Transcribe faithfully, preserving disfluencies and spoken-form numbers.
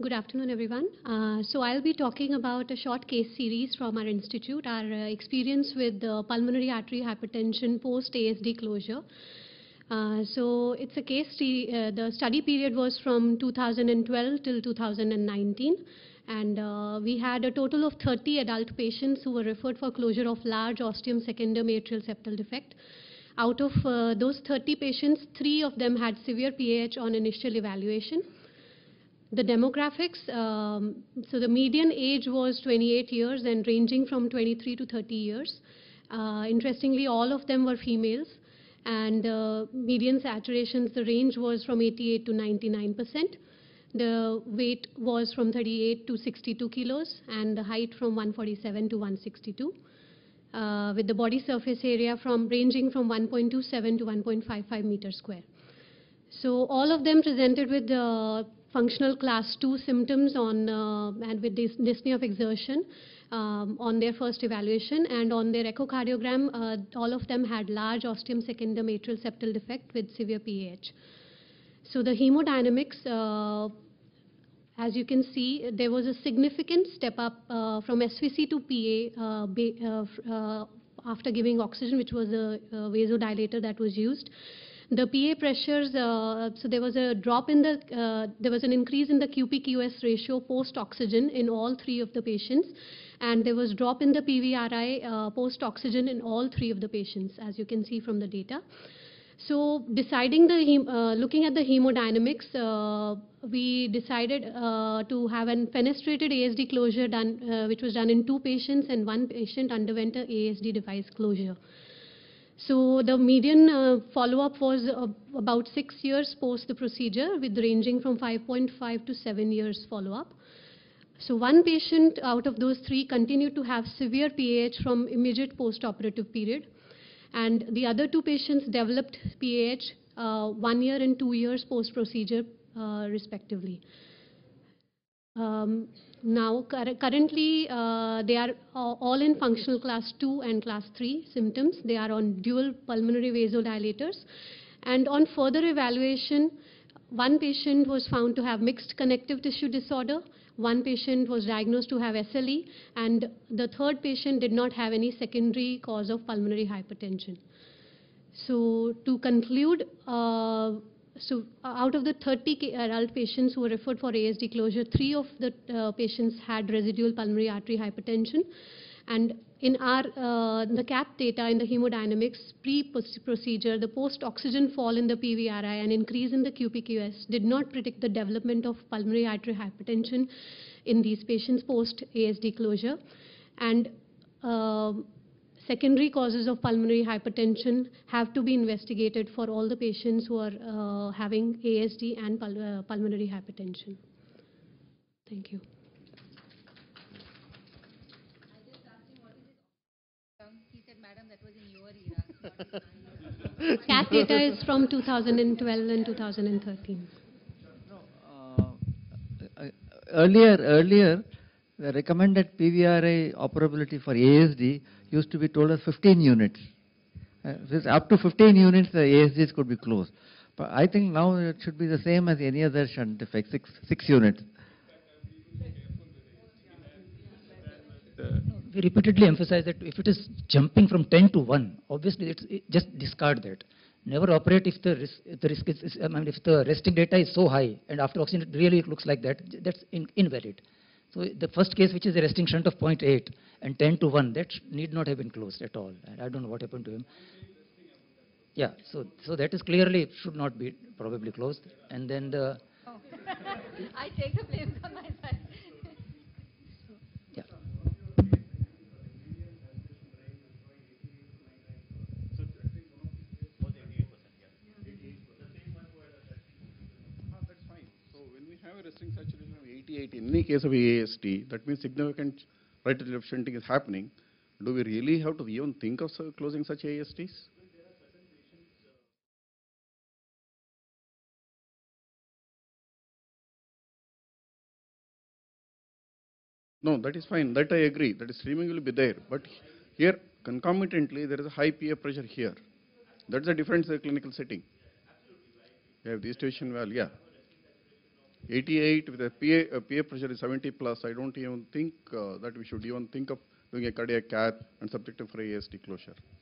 Good afternoon, everyone. Uh, so I'll be talking about a short case series from our institute, our uh, experience with uh, pulmonary artery hypertension post-A S D closure. Uh, so it's a case, uh, the study period was from two thousand twelve till two thousand nineteen. And uh, we had a total of thirty adult patients who were referred for closure of large ostium secundum atrial septal defect. Out of uh, those thirty patients, three of them had severe P A H on initial evaluation. The demographics, um, so the median age was twenty-eight years and ranging from twenty-three to thirty years. Uh, interestingly, all of them were females, and uh, median saturations, the range was from eighty-eight to ninety-nine percent. The weight was from thirty-eight to sixty-two kilos, and the height from one forty-seven to one sixty-two, uh, with the body surface area from ranging from one point two seven to one point five five meters square. So all of them presented with uh, functional class two symptoms on uh, and with this dyspnea of exertion um, on their first evaluation, and on their echocardiogram, uh, all of them had large ostium secundum atrial septal defect with severe P A H. So the hemodynamics, uh, as you can see, there was a significant step up uh, from S V C to P A uh, uh, uh, after giving oxygen, which was a, a vasodilator that was used. The P A pressures, uh, so there was a drop in the, uh, there was an increase in the Q P Q S ratio post-oxygen in all three of the patients, and there was drop in the P V R I uh, post-oxygen in all three of the patients, as you can see from the data. So deciding the, hem uh, looking at the hemodynamics, uh, we decided uh, to have an fenestrated A S D closure done, uh, which was done in two patients, and one patient underwent a A S D device closure. So the median uh, follow-up was uh, about six years post the procedure, with ranging from five point five to seven years follow-up. So one patient out of those three continued to have severe P A H from immediate post-operative period, and the other two patients developed P A H uh, one year and two years post-procedure uh, respectively. Um, now, cur currently, uh, they are all in functional class two and class three symptoms. They are on dual pulmonary vasodilators. And on further evaluation, one patient was found to have mixed connective tissue disorder. One patient was diagnosed to have S L E. And the third patient did not have any secondary cause of pulmonary hypertension. So to conclude, uh, So uh, out of the thirty adult patients who were referred for A S D closure, three of the uh, patients had residual pulmonary artery hypertension. And in our uh, the C A P data in the hemodynamics pre-procedure, the post-oxygen fall in the P V R I and increase in the Q P Q S did not predict the development of pulmonary artery hypertension in these patients post-A S D closure. And uh, secondary causes of pulmonary hypertension have to be investigated for all the patients who are uh, having A S D and pul uh, pulmonary hypertension. Thank you. I just asked him what is his um, he said, Madam, that was in your era. C A T data is from two thousand twelve and two thousand thirteen. No, uh, earlier, earlier, the recommended P V R I operability for A S D used to be told as fifteen units. Uh, this up to fifteen units, the A S Ds could be closed. But I think now it should be the same as any other shunt defect, six, six units. We repeatedly emphasize that if it is jumping from ten to one, obviously it's, it just discard that. Never operate if the risk, if the risk is, is, I mean, if the resting data is so high and after oxygen it really looks like that, that's in, invalid. So the first case, which is a resting shunt of zero point eight and ten to one, that need not have been closed at all. And I don't know what happened to him. Yeah, so so that is clearly should not be probably closed. And then the. Oh. I take the blame on my side. Yeah. Resting saturation of eighty-eight in any case of A S D, that means significant right to left shunting is happening. Do we really have to even think of closing such A S Ds? No, that is fine. That I agree. That streaming will be there. But here, concomitantly, there is a high P A pressure here. That's a different uh, clinical setting. You have the station valve, yeah. eighty-eight with a P A, uh, P A pressure is seventy plus, I don't even think uh, that we should even think of doing a cardiac cath and subjecting for A S D closure.